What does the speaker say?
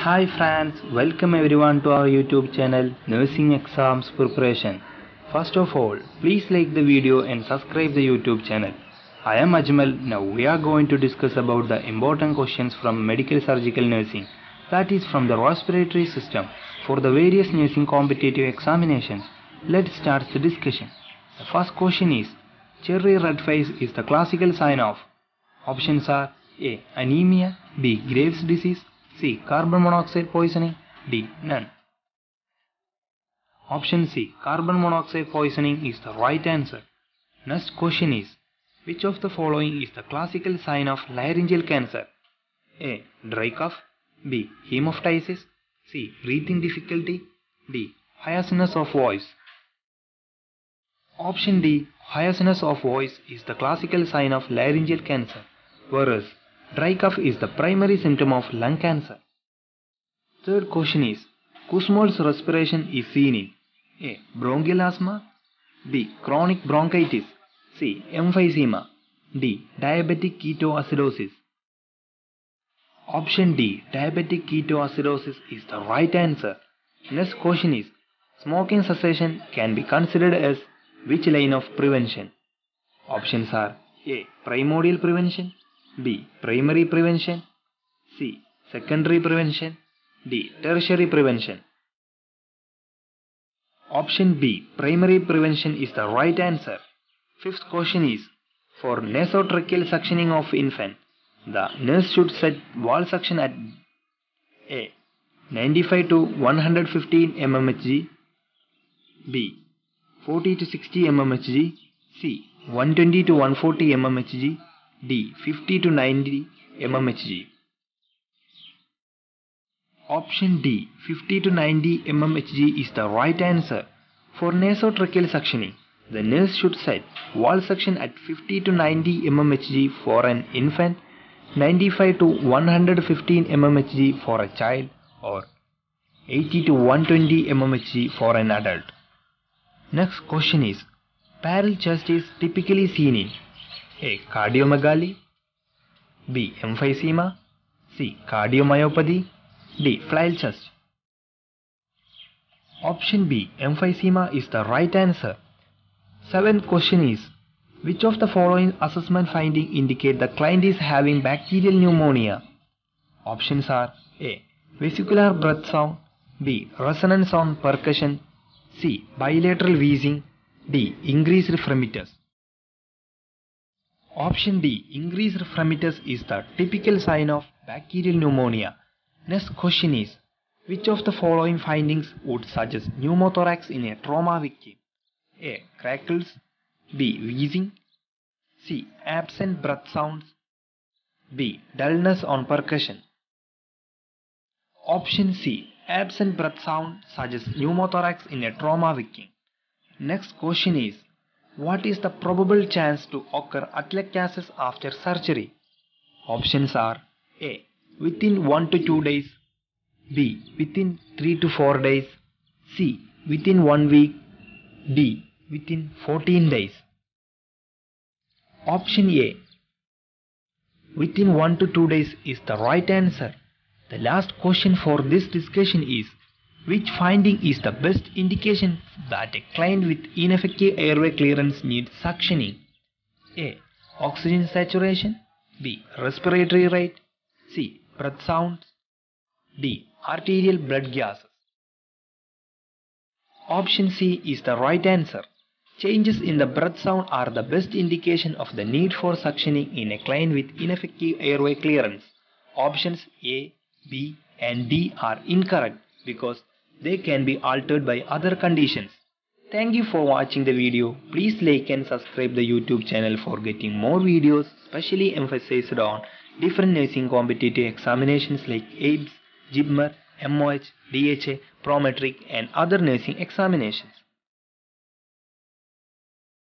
Hi friends, welcome everyone to our YouTube channel Nursing Exams Preparation. First of all, please like the video and subscribe the YouTube channel. I am Ajmal. Now we are going to discuss about the important questions from medical surgical nursing, that is from the respiratory system for the various nursing competitive examinations. Let's start the discussion. The first question is, cherry red face is the classical sign of. Options are A. Anemia, B. Graves' disease, C. Carbon monoxide poisoning, D. None. Option C. Carbon monoxide poisoning is the right answer. Next question is, which of the following is the classical sign of laryngeal cancer? A. Dry cough, B. Hemoptysis, C. Breathing difficulty, D. Hoarseness of voice. Option D. Hoarseness of voice is the classical sign of laryngeal cancer, whereas dry cough is the primary symptom of lung cancer. Third question is, Kussmaul's respiration is seen in A. Bronchial asthma, B. Chronic bronchitis, C. Emphysema, D. Diabetic ketoacidosis. Option D. Diabetic ketoacidosis is the right answer. Next question is, smoking cessation can be considered as which line of prevention? Options are A. Primordial prevention, B. Primary prevention, C. Secondary prevention, D. Tertiary prevention. Option B. Primary prevention is the right answer. Fifth question is, for nasotracheal suctioning of infant, the nurse should set wall suction at A. 95 to 115 mmHg, B. 40 to 60 mmHg, C. 120 to 140 mmHg, D. 50 to 90 mmHg. Option D. 50 to 90 mmHg is the right answer. For nasotracheal suctioning, the nurse should set wall suction at 50 to 90 mmHg for an infant, 95 to 115 mmHg for a child, or 80 to 120 mmHg for an adult. Next question is, barrel chest is typically seen in A. Cardiomegaly, B. Emphysema, C. Cardiomyopathy, D. Flail chest. Option B. Emphysema is the right answer. Seventh question is, which of the following assessment findings indicate the client is having bacterial pneumonia? Options are A. Vesicular breath sound, B. Resonance on percussion, C. Bilateral wheezing, D. Increased fremitus. Option D. Increased fremitus is the typical sign of bacterial pneumonia. Next question is, which of the following findings would suggest pneumothorax in a trauma victim? A. Crackles, B. Wheezing, C. Absent breath sounds, D. Dullness on percussion. Option C. Absent breath sound suggests pneumothorax in a trauma victim. Next question is, what is the probable chance to occur atelectasis after surgery? Options are A. Within 1 to 2 days, B. Within 3 to 4 days, C. Within 1 week, D. Within 14 days. Option A. Within 1 to 2 days is the right answer. The last question for this discussion is, which finding is the best indication that a client with ineffective airway clearance needs suctioning? A. Oxygen saturation, B. Respiratory rate, C. Breath sounds, D. Arterial blood gases. Option C is the right answer. Changes in the breath sound are the best indication of the need for suctioning in a client with ineffective airway clearance. Options A, B and D are incorrect because they can be altered by other conditions. Thank you for watching the video. Please like and subscribe the YouTube channel for getting more videos specially emphasized on different nursing competitive examinations like AIIMS, JIPMER, MOH, DHA, Prometric and other nursing examinations.